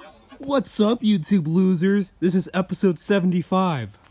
What's up, YouTube losers? This is episode 75.